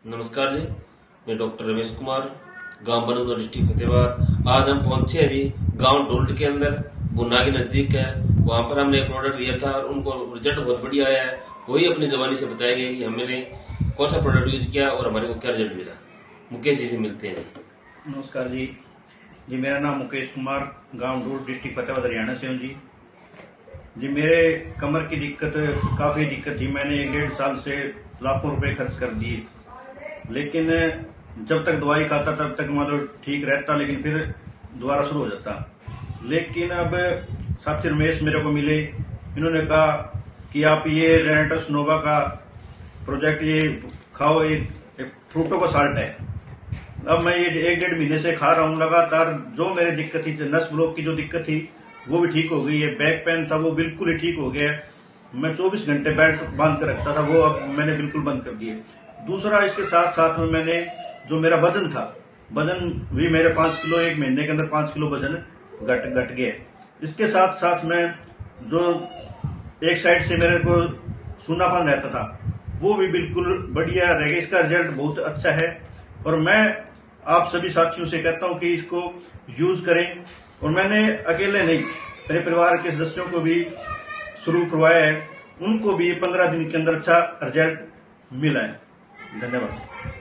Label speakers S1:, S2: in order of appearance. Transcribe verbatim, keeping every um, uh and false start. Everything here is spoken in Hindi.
S1: नमस्कार जी, मैं डॉक्टर रमेश कुमार, गांव बनूंगा, डिस्ट्रिक्ट फतेहाबाद। आज हम पहुंचे अभी गांव डोल्ट के अंदर, बुन्ना के नजदीक है। वहां पर हमने एक प्रोडक्ट लिया था और उनको रिजल्ट बहुत बढ़िया आया है। वही अपनी जबानी से बताएंगे कि हमने कौन सा प्रोडक्ट यूज किया और हमारे को क्या रिजल्ट मिला। मुकेश जी से मिलते हैं।
S2: नमस्कार जी जी मेरा नाम मुकेश कुमार, गांव डोल्ट, डिस्ट्रिक्ट फतेहाबाद, हरियाणा से हूँ जी जी मेरे कमर की दिक्कत, काफ़ी दिक्कत थी। मैंने एक डेढ़ साल से लाखों रुपए खर्च कर दिए, लेकिन जब तक दवाई खाता तब तक मतलब ठीक रहता, लेकिन फिर दोबारा शुरू हो जाता। लेकिन अब साथी रमेश मेरे को मिले, इन्होंने कहा कि आप ये रेनेटस नोवा का प्रोजेक्ट ये खाओ, एक, एक फ्रूटो का साल्ट है। अब मैं ये एक डेढ़ महीने से खा रहा हूँ लगातार। जो मेरी दिक्कत थी, नस ब्लॉक की जो दिक्कत थी वो भी ठीक हो गई है। बैक पेन था वो बिल्कुल ही ठीक हो गया है। मैं चौबीस घंटे बेल्ट बांध कर रखता था, वो अब मैंने बिल्कुल बंद कर दिए। दूसरा, इसके साथ साथ में मैंने जो मेरा वजन था, वजन भी मेरे पांच किलो एक महीने के अंदर पांच किलो वजन घट घट गया। इसके साथ साथ में जो एक साइड से मेरे को सूनापन रहता था वो भी बिल्कुल बढ़िया रह गया। इसका रिजल्ट बहुत अच्छा है और मैं आप सभी साथियों से कहता हूं कि इसको यूज करें। और मैंने अकेले नहीं, मेरे परिवार के सदस्यों को भी शुरू करवाया है, उनको भी पंद्रह दिन के अंदर अच्छा रिजल्ट मिला है। धन्यवाद।